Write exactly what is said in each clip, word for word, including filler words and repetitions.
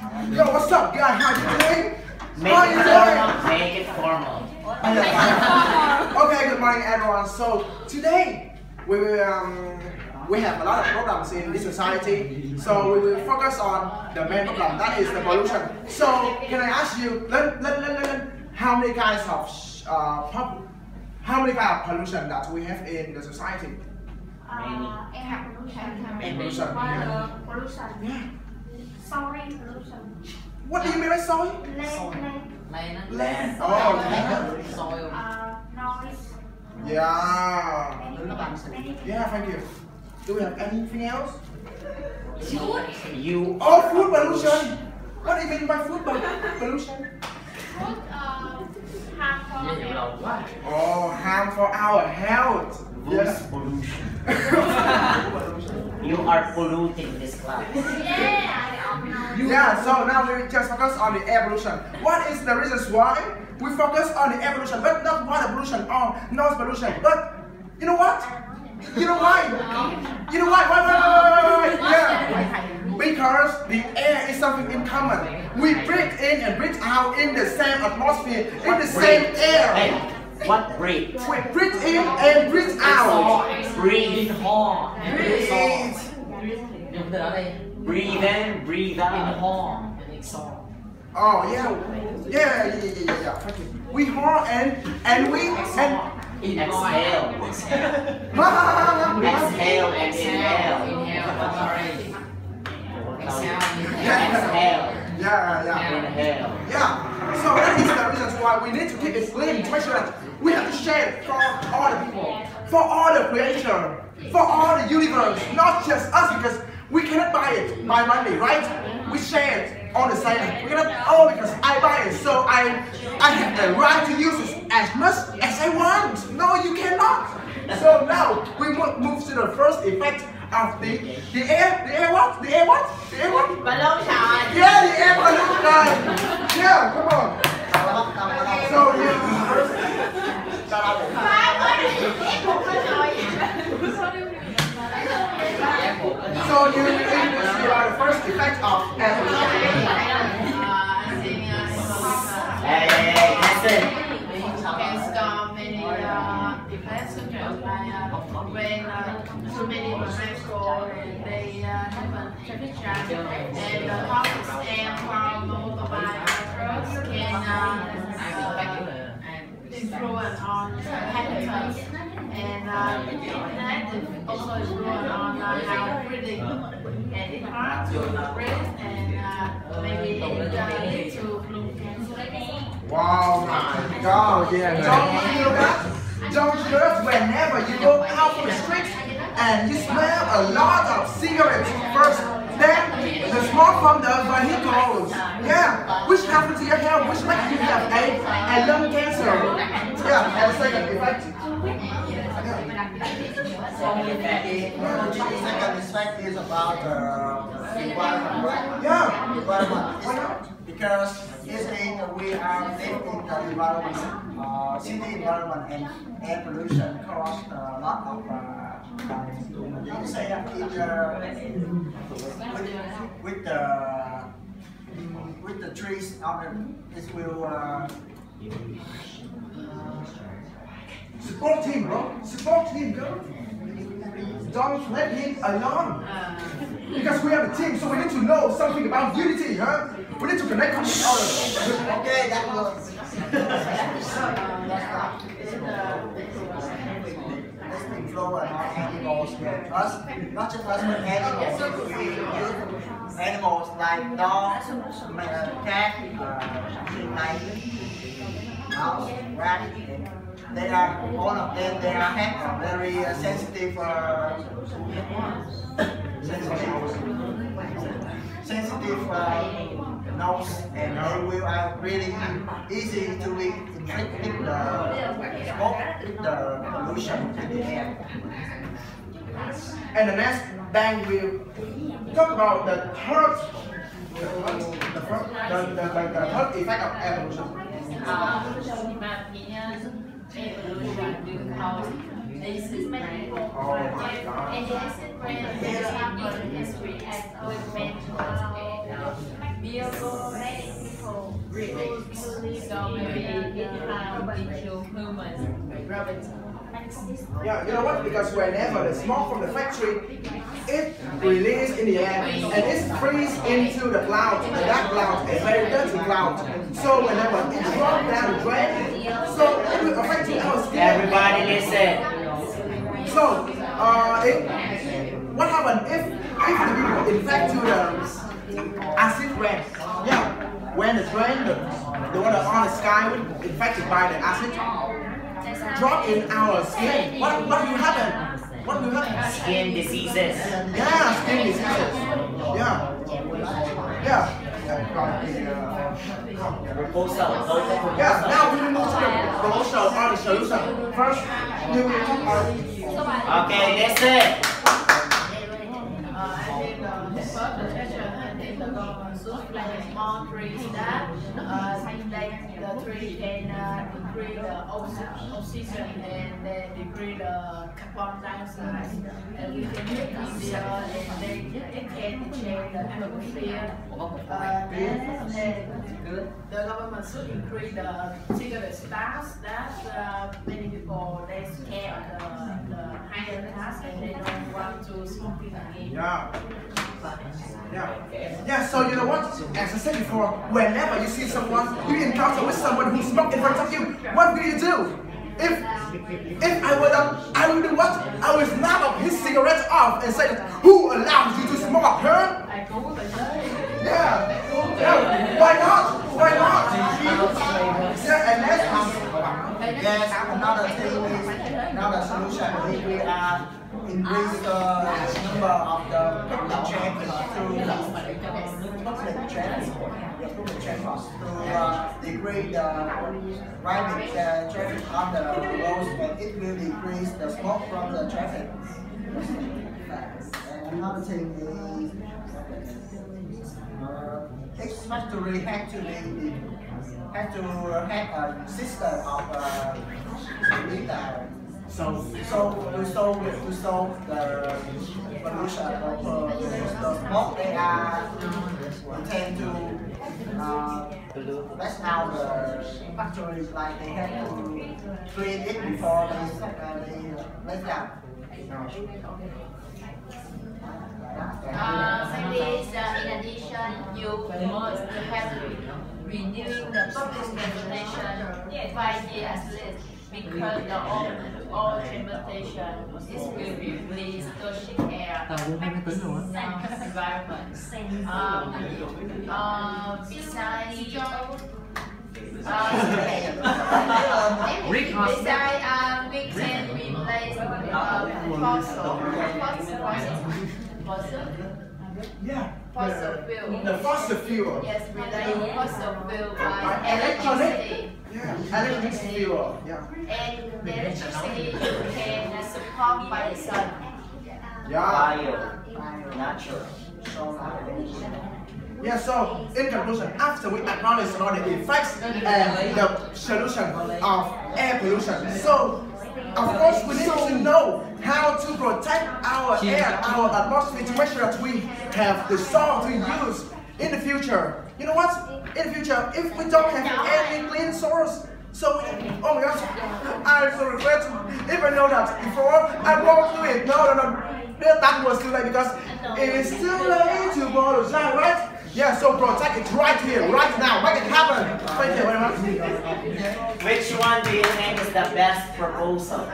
Yo, what's up, guys? How you doing? Make How it you formal. doing? Make it formal. Okay, good morning, everyone. So today we will um, we have a lot of problems in this society. So we will focus on the main problem, that is the pollution. So can I ask you, let, let, let, let, how many kinds of uh, pop, how many kinds of pollution that we have in the society? Uh, air pollution, Pollution. water pollution, Yeah. soil pollution, What do you mean by soil? land, land, Land. Land. Oh, land. Soil. uh, noise, Yeah. many, many. Yeah, thank you. Do we have anything else? You. Oh, food pollution. What do you mean by food pollution? Food, uh, harmful. Oh, harm for our health. Voice Yeah. pollution. You are polluting this class. Yeah, I know. Yeah, so now we just focus on the air pollution. What is the reasons why we focus on the air pollution, but not water pollution or noise pollution? But you know what? You know why? You know why? Why? Why? Why? Why? Why? Yeah. Because the air is something in common. We breathe in and breathe out in the same atmosphere, in the same air. Hey, what breathe? We breathe in and breathe out. Breathe in hall. Breathe. Breathe in, breathe out. Oh yeah, yeah, yeah, yeah, yeah, yeah. yeah. Thank you. We haul and and we and Exhale. ha, ha, ha, ha, ha. Exhale and inhale. Exhale. Yeah, yeah, Inhale. yeah. So that is the reasons why we need to keep it clean, make sure that we have to share it for all the people, for all the creation, for all the universe, not just us, because we cannot buy it by money, right? We share it all the same. We cannot, oh, because I buy it, so I, I have the right to use it as much as I want. No, you cannot. So now we move move to the first effect of the the air, the air what? The air what? The air what? Pollution. Yeah, the air pollution. Yeah, come on. So yeah, first. So you think this is the first effect of air pollution? Hey, hey, hey, listen. Can stop many uh, effects such as by, uh, when uh, too many motorists go and they uh, have a traffic jam and the toxic air from motorbike trucks can uh, influence on habitats and uh, that also influence on uh, how breathing and it's hard to breathe and uh, maybe it uh, leads to lung cancer. Wow, my God, yeah. Don't feel that? Don't just whenever you go out on the street and you smell a lot of cigarettes first, then the smoke from the vehicles, yeah, which happens to your health, which makes you have AIDS and lung cancer. Yeah, and the second effect. The second effect is about uh, environment, right? Yeah. Environment. Why not? Because it's in we are living in the environment, uh, city environment and air pollution caused a lot of uh, you say that in the with, with the with the trees on it, it will uh, Support him, bro. Support him, bro. Don't let him alone. Because we are a team, so we need to know something about unity, huh? We need to connect with each other. okay, that was influence on animals, us, not just us, but animals. We use animals like dogs, cat, uh, mouse, rat. They are, all of them, they are have a very uh, sensitive, uh, sensitive, sensitive uh, nose, and they will uh, really easy to be infected with the smoke, with the pollution in the air. And the next bang will talk about the third, the third, the, third, the, the, the, the third effect of air pollution. This is many people and the acid rain is history as equipment geological risks. So maybe it harm into human gravity. Yeah, you know what? Because whenever the smoke from the factory, it releases in the air and it freezes into the cloud, and that cloud is very dirty cloud. So whenever it drops down the drain, so it will affect our skin. Everybody listen. So, uh, it, what happens if if the people infect to the acid rain? Yeah, when the drain, the, the water on the sky will infected by the acid drop in our skin. What what will happen? What will happen? Skin diseases. Yeah, skin diseases. Yeah, yeah. Proposal. Yeah. Now we will move to the proposal or the solution. First, we will talk about. Okay, listen. Uh, I think uh, the first session, I think the government should plant more trees that uh, like the tree can uh, decrease the oxy- oxygen and then decrease the carbon dioxide, and we can make easier and then it can change the atmosphere. Uh, and then the government should increase the cigarette tax that uh, many people they scare the, the higher tax and they don't want to smoking again. Yeah. Yeah. Yeah, so you know what? As I said before, whenever you see someone, you encounter with someone who smokes in front of you, what will you do? If if I were them, I would do what? I would snap up his cigarette off and say, who allows you to smoke, huh? Yeah. Yeah. Why not? Why not? Yeah, and that's Yes, another thing is another solution. If we are increase the number of the public transport through public transport, the public transport to uh, decrease the private uh, traffic on the roads, and it will decrease the smoke from the traffic. And another thing is, uh, each factory had to be had to have a system of uh, meter. so So to solve to solve the pollution of uh, the smoke, they are tend to uh, let out the factories, like they have to clean it before they uh, they let out. Uh, maybe uh, in addition, you must have renewing the public transportation five years at least, because the old, old transportation is will be released toxic air and environment. Um, uh, besides, uh, besides, uh, we can replace uh, fossil, fossil, fossil, yeah. fossil fuel. The fossil fuel. Yes, replace fossil fuel by By electronic. electricity. Yeah, electric fuel. Yeah. And the electricity can support by the sun. Yeah. Bio. Natural. Yeah, so in conclusion, after we acknowledge all the effects and the solution of air pollution, so of course we need to know how to protect our air, our atmosphere, to make sure that we have the soil to use in the future. You know what? In the future, if we don't have any clean source, so we, oh my gosh, I so regret. If I know that before, I won't do it. No, no, no. That was too late, because it's too late to apologize, right? Yeah, so protect it right here, right now. Make it happen. Thank you very much. Which one do you think is the best proposal?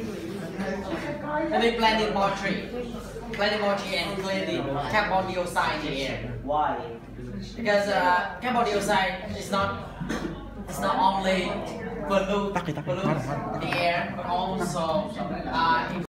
I think planting more tree, planting more tree and cleaning carbon dioxide in the air. Why? Because uh, carbon dioxide is not it's not only pollute, pollute the air, but also uh,